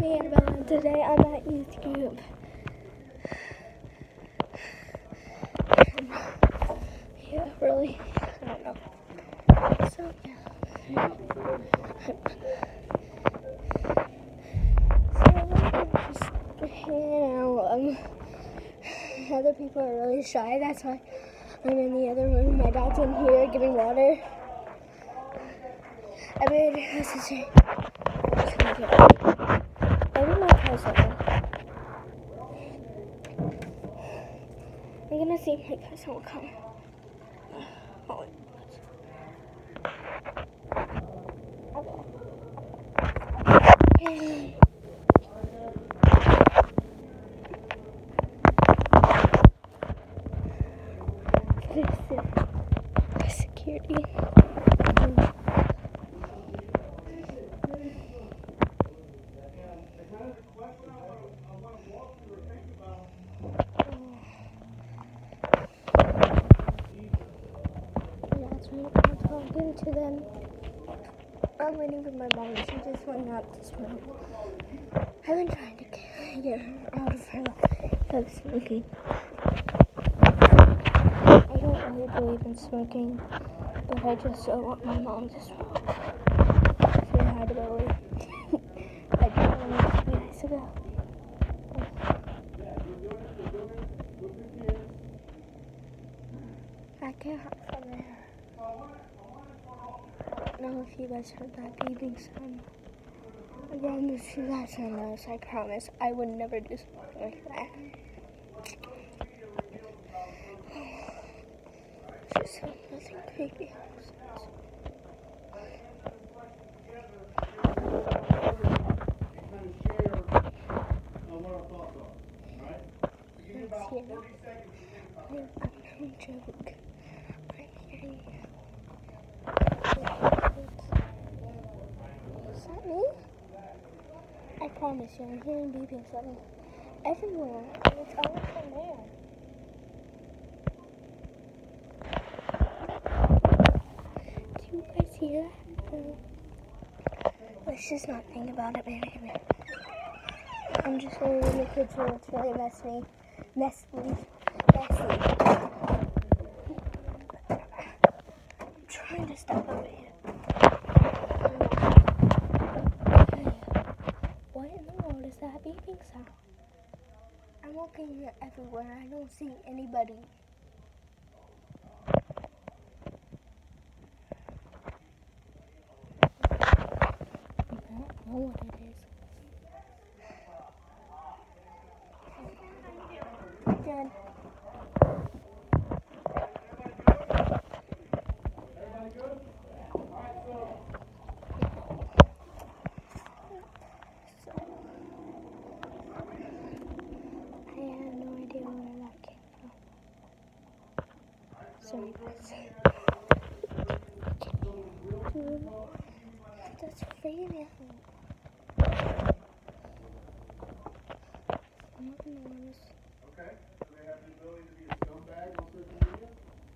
me, Annabella, and today I'm at youth group. Yeah, really, I don't know. So, yeah. So, I'm just hanging out. Other people are really shy, that's why I'm in the other room. My dad's in here giving water. Everybody has to say, maybe my cousin. I'm gonna see if my cousin will come. Oh, wait. Okay. This is security. I'm talking to them. I'm waiting for my mom. She just went out to smoke. I've been trying to get her out of her life of smoking. I don't really believe in smoking, but I just don't want my mom to smoke. Say hi to Billy. I don't want it 2 weeks ago. I can't hide from there. I don't know if you guys heard that beeping sound. I promise you guys are nice. I promise I would never do something like that. Just so nothing creepy happens. That's here. I'm no joke. I'm hearing. Is that me? I promise you, I'm hearing beeping sounds everywhere. It's always from there. Do you guys hear that? Let's just not think about it, maybe. I'm just going in the kids' room. It's really messy. I'm trying to step over here. What in the world is that beeping sound? I'm looking everywhere. I don't see anybody. I don't know what it is. Good. I have no idea where that came from. Sorry, guys. Dude, that's freaking out. I'm not gonna notice. Okay, so they have the ability to be a scumbag on social media?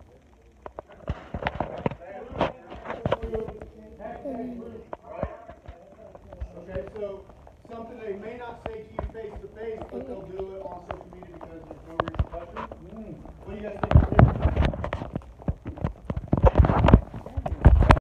Okay, so something they may not say to you face to face, but they'll do it on social media because there's no repercussions. What do you guys think?